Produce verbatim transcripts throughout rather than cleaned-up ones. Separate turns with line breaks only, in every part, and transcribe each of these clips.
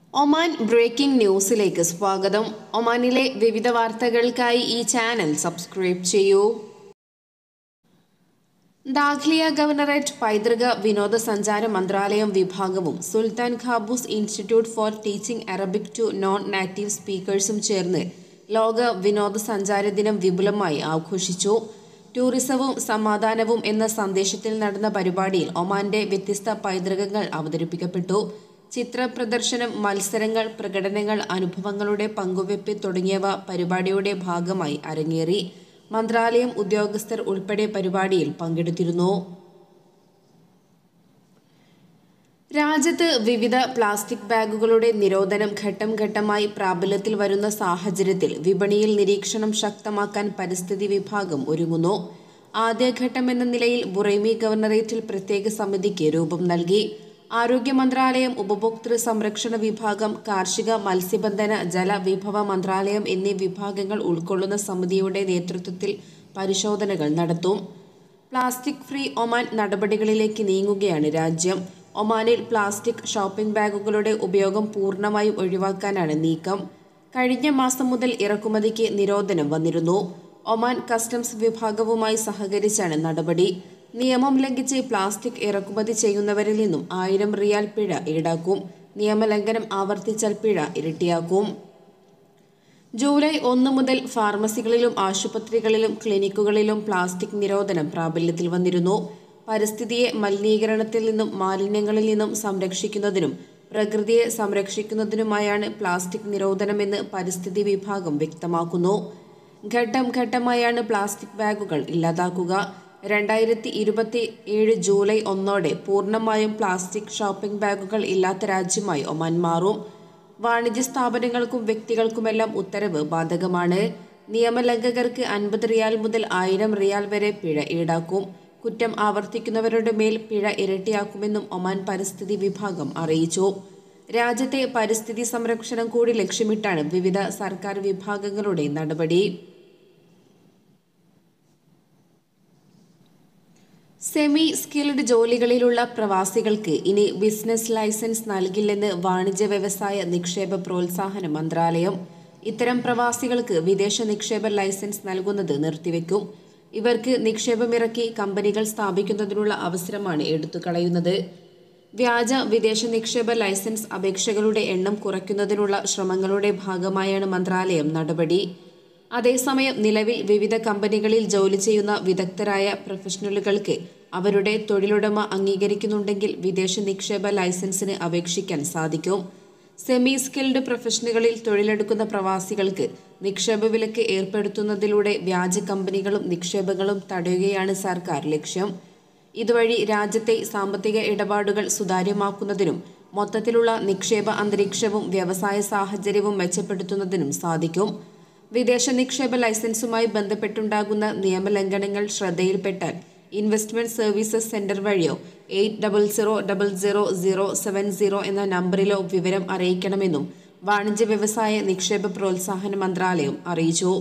Oman breaking ന്യൂസിലേക്ക് സ്വാഗതം. ഒമാനിലെ വിവിധ വാർത്തകൾക്കായി ഈ ചാനൽ സബ്സ്ക്രൈബ് ചെയ്യൂ. ദാഖ്ലിയ ഗവർണറേറ്റ് പൈതൃക വിനോദസഞ്ചാര മന്ത്രാലയം വിഭാഗവും Sultan Qaboos institute for teaching Arabic to non native സ്പീക്കേഴ്സും ചേർന്ന് ലോക വിനോദസഞ്ചാര ദിനം വിപുലമായി ആഘോഷിച്ചു. ടൂറിസവും സമാധാനവും എന്ന സന്ദേശത്തിൽ നടന്ന പരിപാടിയിൽ ഒമാന്റെ വ്യത്യസ്ത പൈതൃകങ്ങൾ അവതരിപ്പിക്കപ്പെട്ടു. ചിത്ര പ്രദർശനം, മത്സരങ്ങൾ, പ്രകടനങ്ങൾ, അനുഭവങ്ങളുടെ പങ്കുവെപ്പ് തുടങ്ങിയവ പരിപാടിയുടെ ഭാഗമായി അരങ്ങേറി. മന്ത്രാലയം ഉദ്യോഗസ്ഥർ ഉൾപ്പെടെ പരിപാടിയിൽ പങ്കെടുത്തിരുന്നു. രാജ്യത്ത് വിവിധ പ്ലാസ്റ്റിക് ബാഗുകളുടെ നിരോധനം ഘട്ടം ഘട്ടമായി പ്രാബല്യത്തിൽ വരുന്ന സാഹചര്യത്തിൽ വിപണിയിൽ നിരീക്ഷണം ശക്തമാക്കാൻ പരിസ്ഥിതി വിഭാഗം ഒരുങ്ങുന്നു. ആദ്യഘട്ടമെന്ന നിലയിൽ ബുറൈമി ഗവർണറേറ്റിൽ പ്രത്യേക സമിതിക്ക് രൂപം നൽകി. ആരോഗ്യ മന്ത്രാലയം, ഉപഭോക്തൃ സംരക്ഷണ വിഭാഗം, കാർഷിക, മത്സ്യബന്ധന, ജലവിഭവ മന്ത്രാലയം എന്നീ വിഭാഗങ്ങൾ ഉൾക്കൊള്ളുന്ന സമിതിയുടെ നേതൃത്വത്തിൽ പരിശോധനകൾ നടത്തും. പ്ലാസ്റ്റിക് ഫ്രീ ഒമാൻ നടപടികളിലേക്ക് നീങ്ങുകയാണ് രാജ്യം. ഒമാനിൽ പ്ലാസ്റ്റിക് ഷോപ്പിംഗ് ബാഗുകളുടെ ഉപയോഗം പൂർണ്ണമായും ഒഴിവാക്കാനാണ് നീക്കം. കഴിഞ്ഞ മാസം മുതൽ ഇറക്കുമതിക്ക് നിരോധനം വന്നിരുന്നു. ഒമാൻ കസ്റ്റംസ് വിഭാഗവുമായി സഹകരിച്ചാണ് നടപടി. നിയമം ലംഘിച്ച് പ്ലാസ്റ്റിക് ഇറക്കുമതി ചെയ്യുന്നവരിൽ നിന്നും ആയിരം റിയാൽ പിഴ ഈടാക്കും. നിയമലംഘനം ആവർത്തിച്ചാൽ പിഴ ഇരട്ടിയാക്കും. ജൂലൈ ഒന്ന് മുതൽ ഫാർമസികളിലും ആശുപത്രികളിലും ക്ലിനിക്കുകളിലും പ്ലാസ്റ്റിക് നിരോധനം പ്രാബല്യത്തിൽ വന്നിരുന്നു. പരിസ്ഥിതിയെ മലിനീകരണത്തിൽ നിന്നും മാലിന്യങ്ങളിൽ നിന്നും സംരക്ഷിക്കുന്നതിനും പ്രകൃതിയെ സംരക്ഷിക്കുന്നതിനുമായാണ് പ്ലാസ്റ്റിക് നിരോധനമെന്ന് പരിസ്ഥിതി വിഭാഗം വ്യക്തമാക്കുന്നു. ഘട്ടം ഘട്ടമായാണ് പ്ലാസ്റ്റിക് ബാഗുകൾ ഇല്ലാതാക്കുക. രണ്ടായിരത്തി ഇരുപത്തി ഏഴ് ജൂലൈ ഒന്നോടെ പൂർണ്ണമായും പ്ലാസ്റ്റിക് ഷോപ്പിംഗ് ബാഗുകൾ ഇല്ലാത്ത രാജ്യമായി ഒമാൻ മാറും. വാണിജ്യ സ്ഥാപനങ്ങൾക്കും വ്യക്തികൾക്കുമെല്ലാം ഉത്തരവ് ബാധകമാണ്. നിയമലംഘകർക്ക് അൻപത് റിയാൽ മുതൽ ആയിരം റിയാൽ വരെ പിഴ ഈടാക്കും. കുറ്റം ആവർത്തിക്കുന്നവരുടെ മേൽ പിഴ ഇരട്ടിയാക്കുമെന്നും ഒമാൻ പരിസ്ഥിതി വിഭാഗം അറിയിച്ചു. രാജ്യത്തെ പരിസ്ഥിതി സംരക്ഷണം കൂടി ലക്ഷ്യമിട്ടാണ് വിവിധ സർക്കാർ വിഭാഗങ്ങളുടെ നടപടി. സെമി സ്കിൽഡ് ജോലികളിലുള്ള പ്രവാസികൾക്ക് ഇനി ബിസിനസ് ലൈസൻസ് നൽകില്ലെന്ന് വാണിജ്യ വ്യവസായ നിക്ഷേപ പ്രോത്സാഹന മന്ത്രാലയം. ഇത്തരം പ്രവാസികൾക്ക് വിദേശ നിക്ഷേപ ലൈസൻസ് നൽകുന്നത് നിർത്തിവെക്കും. ഇവർക്ക് നിക്ഷേപമിറക്കി കമ്പനികൾ സ്ഥാപിക്കുന്നതിനുള്ള അവസരമാണ് എടുത്തുകളയുന്നത്. വ്യാജ വിദേശ നിക്ഷേപ ലൈസൻസ് അപേക്ഷകളുടെ എണ്ണം കുറയ്ക്കുന്നതിനുള്ള ശ്രമങ്ങളുടെ ഭാഗമായാണ് മന്ത്രാലയം നടപടി. അതേസമയം നിലവിൽ വിവിധ കമ്പനികളിൽ ജോലി ചെയ്യുന്ന വിദഗ്ധരായ പ്രൊഫഷണലുകൾക്ക് അവരുടെ തൊഴിലുടമ അംഗീകരിക്കുന്നുണ്ടെങ്കിൽ വിദേശ നിക്ഷേപ ലൈസൻസിന് അപേക്ഷിക്കാൻ സാധിക്കും. സെമി സ്കിൽഡ് പ്രൊഫഷനുകളിൽ തൊഴിലെടുക്കുന്ന പ്രവാസികൾക്ക് നിക്ഷേപ വിലക്ക് ഏർപ്പെടുത്തുന്നതിലൂടെ വ്യാജ കമ്പനികളും നിക്ഷേപങ്ങളും തടയുകയാണ് സർക്കാർ ലക്ഷ്യം. ഇതുവഴി രാജ്യത്തെ സാമ്പത്തിക ഇടപാടുകൾ സുതാര്യമാക്കുന്നതിനും മൊത്തത്തിലുള്ള നിക്ഷേപ അന്തരീക്ഷവും വ്യവസായ സാഹചര്യവും മെച്ചപ്പെടുത്തുന്നതിനും സാധിക്കും. വിദേശ നിക്ഷേപ ലൈസൻസുമായി ബന്ധപ്പെട്ടുണ്ടാകുന്ന നിയമലംഘനങ്ങൾ ശ്രദ്ധയിൽപ്പെട്ടാൽ ഇൻവെസ്റ്റ്മെന്റ് സർവീസസ് സെന്റർ വഴിയോ eight double zero double zero zero seven zero എന്ന നമ്പറിലോ വിവരം അറിയിക്കണമെന്നും വാണിജ്യ വ്യവസായ നിക്ഷേപ പ്രോത്സാഹന മന്ത്രാലയം അറിയിച്ചു.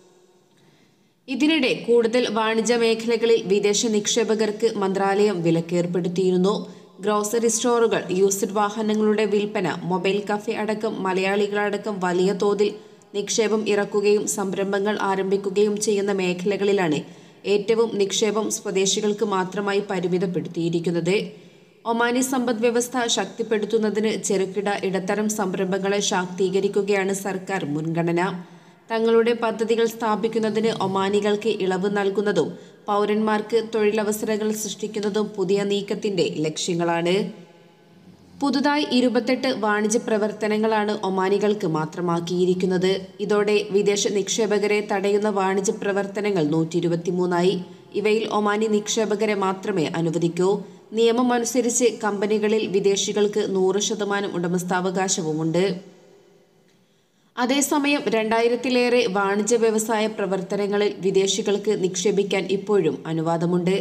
ഇതിനിടെ കൂടുതൽ വാണിജ്യ മേഖലകളിൽ വിദേശ നിക്ഷേപകർക്ക് മന്ത്രാലയം വിലക്കേർപ്പെടുത്തിയിരുന്നു. ഗ്രോസറി സ്റ്റോറുകൾ, യൂസ്ഡ് വാഹനങ്ങളുടെ വിൽപ്പന, മൊബൈൽ കഫേ അടക്കം മലയാളികളടക്കം വലിയ തോതിൽ നിക്ഷേപം ഇറക്കുകയും സംരംഭങ്ങൾ ആരംഭിക്കുകയും ചെയ്യുന്ന മേഖലകളിലാണ് ഏറ്റവും നിക്ഷേപം സ്വദേശികൾക്ക് മാത്രമായി പരിമിതപ്പെടുത്തിയിരിക്കുന്നത്. ഒമാനി സമ്പദ് വ്യവസ്ഥ ശക്തിപ്പെടുത്തുന്നതിന് ചെറുകിട ഇടത്തരം സംരംഭങ്ങളെ ശാക്തീകരിക്കുകയാണ് സർക്കാർ മുൻഗണന. തങ്ങളുടെ പദ്ധതികൾ സ്ഥാപിക്കുന്നതിന് ഒമാനികൾക്ക് ഇളവ് നൽകുന്നതും പൗരന്മാർക്ക് തൊഴിലവസരങ്ങൾ സൃഷ്ടിക്കുന്നതും പുതിയ നീക്കത്തിന്റെ ലക്ഷ്യങ്ങളാണ്. പുതുതായി ഇരുപത്തെട്ട് വാണിജ്യ പ്രവർത്തനങ്ങളാണ് ഒമാനികൾക്ക് മാത്രമാക്കിയിരിക്കുന്നത്. ഇതോടെ വിദേശ നിക്ഷേപകരെ തടയുന്ന വാണിജ്യ പ്രവർത്തനങ്ങൾ നൂറ്റി ഇരുപത്തിമൂന്നായി. ഇവയിൽ ഒമാനി നിക്ഷേപകരെ മാത്രമേ അനുവദിക്കൂ. നിയമം അനുസരിച്ച് കമ്പനികളിൽ വിദേശികൾക്ക് നൂറ് ശതമാനം ഉടമസ്ഥാവകാശവുമുണ്ട്. അതേസമയം രണ്ടായിരത്തിലേറെ വാണിജ്യ വ്യവസായ പ്രവർത്തനങ്ങളിൽ വിദേശികൾക്ക് നിക്ഷേപിക്കാൻ ഇപ്പോഴും അനുവാദമുണ്ട്.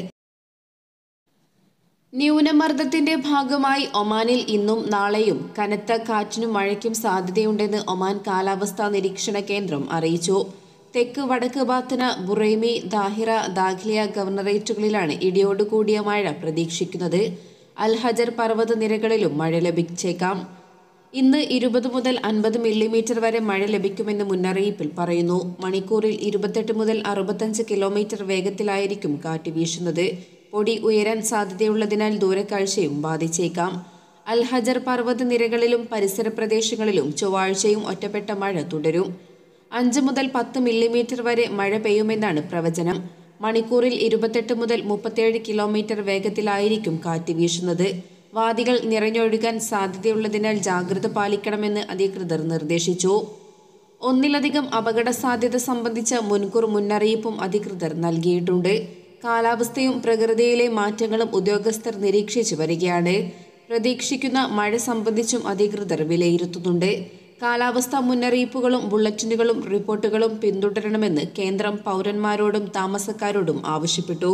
ന്യൂനമർദ്ദത്തിന്റെ ഭാഗമായി ഒമാനിൽ ഇന്നും നാളെയും കനത്ത കാറ്റിനും മഴയ്ക്കും സാധ്യതയുണ്ടെന്ന് ഒമാൻ കാലാവസ്ഥാ നിരീക്ഷണ കേന്ദ്രം അറിയിച്ചു. തെക്ക് വടക്ക് ബാത്തന, ബുറൈമി, ദാഹിറ, ദാഖ്ലിയ ഗവർണറേറ്റുകളിലാണ് ഇടിയോടുകൂടിയ മഴ പ്രതീക്ഷിക്കുന്നത്. അൽ ഹജർ പർവ്വത നിരകളിലും മഴ ലഭിച്ചേക്കാം. ഇന്ന് ഇരുപത് മുതൽ അൻപത് മില്ലിമീറ്റർ വരെ മഴ ലഭിക്കുമെന്ന് മുന്നറിയിപ്പിൽ പറയുന്നു. മണിക്കൂറിൽ ഇരുപത്തെട്ട് മുതൽ അറുപത്തഞ്ച് കിലോമീറ്റർ വേഗത്തിലായിരിക്കും കാറ്റ് വീശുന്നത്. പൊടി ഉയരാൻ സാധ്യതയുള്ളതിനാൽ ദൂരക്കാഴ്ചയും ബാധിച്ചേക്കാം. അൽഹജർ പർവ്വത നിരകളിലും പരിസര പ്രദേശങ്ങളിലും ചൊവ്വാഴ്ചയും ഒറ്റപ്പെട്ട മഴ തുടരും. അഞ്ച് മുതൽ പത്ത് മില്ലിമീറ്റർ വരെ മഴ പെയ്യുമെന്നാണ് പ്രവചനം. മണിക്കൂറിൽ ഇരുപത്തെട്ട് മുതൽ മുപ്പത്തേഴ് കിലോമീറ്റർ വേഗത്തിലായിരിക്കും കാറ്റ് വീശുന്നത്. വാദികൾ നിറഞ്ഞൊഴുകാൻ സാധ്യതയുള്ളതിനാൽ ജാഗ്രത പാലിക്കണമെന്ന് അധികൃതർ നിർദ്ദേശിച്ചു. ഒന്നിലധികം അപകട സാധ്യത സംബന്ധിച്ച മുൻകൂർ മുന്നറിയിപ്പും അധികൃതർ നൽകിയിട്ടുണ്ട്. കാലാവസ്ഥയും പ്രകൃതിയിലെ മാറ്റങ്ങളും ഉദ്യോഗസ്ഥർ നിരീക്ഷിച്ചു വരികയാണ്. പ്രതീക്ഷിക്കുന്ന മഴ സംബന്ധിച്ചും അധികൃതർ വിലയിരുത്തുന്നുണ്ട്. കാലാവസ്ഥാ മുന്നറിയിപ്പുകളും ബുള്ളറ്റിനുകളും റിപ്പോർട്ടുകളും പിന്തുടരണമെന്ന് കേന്ദ്രം പൗരന്മാരോടും താമസക്കാരോടും ആവശ്യപ്പെട്ടു.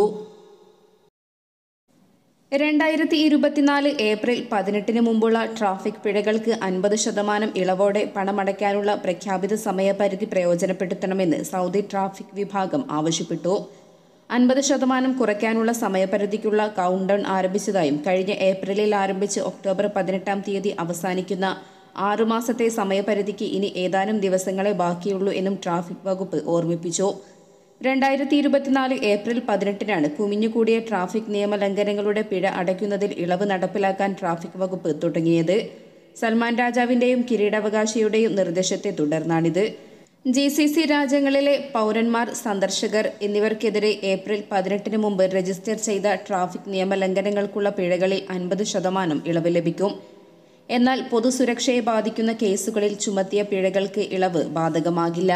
രണ്ടായിരത്തി ഇരുപത്തിനാല് ഏപ്രിൽ പതിനെട്ടിന് മുമ്പുള്ള ട്രാഫിക് പിഴകൾക്ക് അൻപത് ശതമാനം ഇളവോടെ പണമടയ്ക്കാനുള്ള പ്രഖ്യാപിത സമയപരിധി പ്രയോജനപ്പെടുത്തണമെന്ന് സൗദി ട്രാഫിക് വിഭാഗം ആവശ്യപ്പെട്ടു. അൻപത് ശതമാനം കുറയ്ക്കാനുള്ള സമയപരിധിക്കുള്ള കൗണ്ട് ഡൗൺ ആരംഭിച്ചതായും കഴിഞ്ഞ ഏപ്രിലിൽ ആരംഭിച്ച് ഒക്ടോബർ പതിനെട്ടാം തീയതി അവസാനിക്കുന്ന ആറുമാസത്തെ സമയപരിധിക്ക് ഇനി ഏതാനും ദിവസങ്ങളെ ബാക്കിയുള്ളൂ എന്നും ട്രാഫിക് വകുപ്പ് ഓർമ്മിപ്പിച്ചു. രണ്ടായിരത്തി ഇരുപത്തിനാല് ഏപ്രിൽ പതിനെട്ടിനാണ് കുമിഞ്ഞുകൂടിയ ട്രാഫിക് നിയമലംഘനങ്ങളുടെ പിഴ അടയ്ക്കുന്നതിൽ ഇളവ് നടപ്പിലാക്കാൻ ട്രാഫിക് വകുപ്പ് തുടങ്ങിയത്. സൽമാൻ രാജാവിന്റെയും കിരീടാവകാശിയുടെയും നിർദ്ദേശത്തെ തുടർന്നാണിത്. ജി സി സി രാജ്യങ്ങളിലെ പൗരന്മാർ, സന്ദർശകർ എന്നിവർക്കെതിരെ ഏപ്രിൽ പതിനെട്ടിന് മുമ്പ് രജിസ്റ്റർ ചെയ്ത ട്രാഫിക് നിയമലംഘനങ്ങൾക്കുള്ള പിഴകളിൽ അൻപത് ശതമാനം ഇളവ് ലഭിക്കും. എന്നാൽ പൊതുസുരക്ഷയെ ബാധിക്കുന്ന കേസുകളിൽ ചുമത്തിയ പിഴകൾക്ക് ഇളവ് ബാധകമാകില്ല.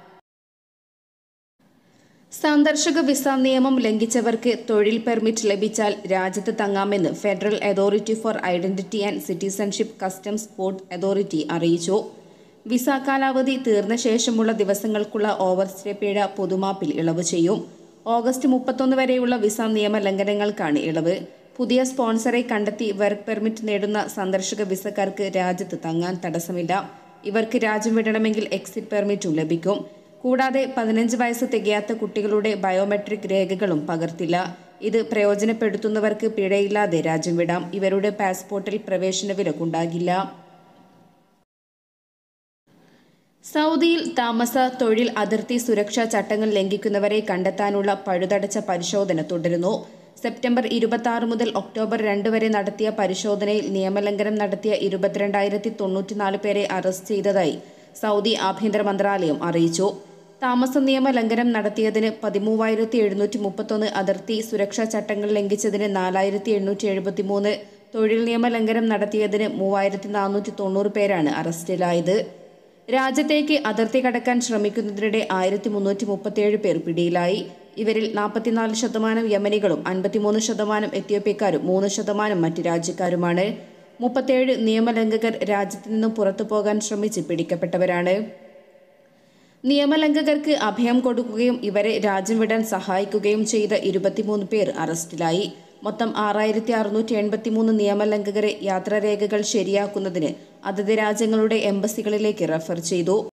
സന്ദർശക വിസ നിയമം ലംഘിച്ചവർക്ക് തൊഴിൽ പെർമിറ്റ് ലഭിച്ചാൽ രാജ്യത്ത് തങ്ങാമെന്ന് federal authority for identity and citizenship customs port authority അറിയിച്ചു. വിസ കാലാവധി തീർന്ന ശേഷമുള്ള ദിവസങ്ങൾക്കുള്ള ഓവർസ്റ്റേ പിഴ പൊതുമാപ്പിൽ ഇളവ് ചെയ്യും. ഓഗസ്റ്റ് മുപ്പത്തൊന്ന് വരെയുള്ള വിസ നിയമ ലംഘനങ്ങൾക്കാണ് ഇളവ്. പുതിയ സ്പോൺസറെ കണ്ടെത്തി വർക്ക് പെർമിറ്റ് നേടുന്ന സന്ദർശക വിസക്കാർക്ക് രാജ്യത്ത് തങ്ങാൻ തടസ്സമില്ല. ഇവർക്ക് രാജ്യം വിടണമെങ്കിൽ എക്സിറ്റ് പെർമിറ്റും ലഭിക്കും. കൂടാതെ പതിനഞ്ച് വയസ്സ് തികയാത്ത കുട്ടികളുടെ ബയോമെട്രിക് രേഖകളും പകർത്തില്ല. ഇത് പ്രയോജനപ്പെടുത്തുന്നവർക്ക് പിഴയില്ലാതെ രാജ്യം വിടാം. ഇവരുടെ പാസ്പോർട്ടിൽ പ്രവേശന വിലക്കുണ്ടാകില്ല. സൗദിയിൽ താമസ, തൊഴിൽ, അതിർത്തി സുരക്ഷാ ചട്ടങ്ങൾ ലംഘിക്കുന്നവരെ കണ്ടെത്താനുള്ള പഴുതടച്ച പരിശോധന തുടരുന്നു. സെപ്റ്റംബർ ഇരുപത്തി ആറ് മുതൽ ഒക്ടോബർ രണ്ട് വരെ നടത്തിയ പരിശോധനയിൽ നിയമലംഘനം നടത്തിയ ഇരുപത്തിരണ്ടായിരത്തി തൊണ്ണൂറ്റിനാല് പേരെ അറസ്റ്റ് ചെയ്തതായി സൗദി ആഭ്യന്തര മന്ത്രാലയം അറിയിച്ചു. താമസ നിയമ ലംഘനം നടത്തിയതിന് പതിമൂവായിരത്തി എഴുന്നൂറ്റി മുപ്പത്തൊന്ന്, അതിർത്തി സുരക്ഷാ ചട്ടങ്ങൾ ലംഘിച്ചതിന് നാലായിരത്തി എണ്ണൂറ്റി എഴുപത്തി മൂന്ന്, തൊഴിൽ നിയമ ലംഘനം നടത്തിയതിന് മൂവായിരത്തി നാനൂറ്റി തൊണ്ണൂറ് പേരാണ് അറസ്റ്റിലായത്. രാജ്യത്തേക്ക് അതിർത്തി കടക്കാൻ ശ്രമിക്കുന്നതിനിടെ ആയിരത്തി മുന്നൂറ്റി മുപ്പത്തിയേഴ് പേർ പിടിയിലായി. ഇവരിൽ നാൽപ്പത്തിനാല് ശതമാനം യമനികളും അൻപത്തിമൂന്ന് ശതമാനം എത്യോപ്യക്കാരും മൂന്ന് ശതമാനം മറ്റ് രാജ്യക്കാരുമാണ്. മുപ്പത്തേഴ് നിയമലംഘകർ രാജ്യത്തു നിന്നും പുറത്തു പോകാൻ ശ്രമിച്ച് പിടിക്കപ്പെട്ടവരാണ്. നിയമലംഘകർക്ക് അഭയം കൊടുക്കുകയും ഇവരെ രാജ്യം വിടാൻ സഹായിക്കുകയും ചെയ്ത ഇരുപത്തിമൂന്ന് പേർ അറസ്റ്റിലായി. മൊത്തം ആറായിരത്തി അറുന്നൂറ്റി എൺപത്തി മൂന്ന് നിയമലംഘകരെ യാത്രാരേഖകൾ ശരിയാക്കുന്നതിന് അതത് രാജ്യങ്ങളുടെ എംബസികളിലേക്ക് റഫർ ചെയ്തു.